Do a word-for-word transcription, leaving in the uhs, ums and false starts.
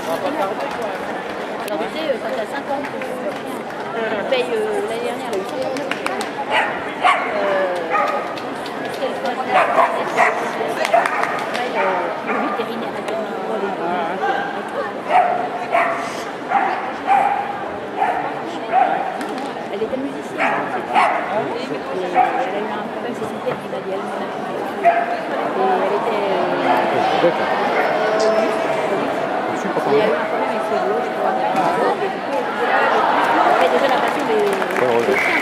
Alors tu sais, quand t'as cinquante, tu payes euh, l'année dernière, elle a eu cinquante-neuf euros. Euh, quelle fois je l'ai fait, le vétérinaire a donné un rôle. Elle était musicienne, c'est tout. Et elle a eu un problème, c'est son père qui m'a dit, elle m'en a fait. Et elle était... Euh, il y a eu un problème avec ses doigts, je crois. Et du coup, elle avait déjà la passion des chiens.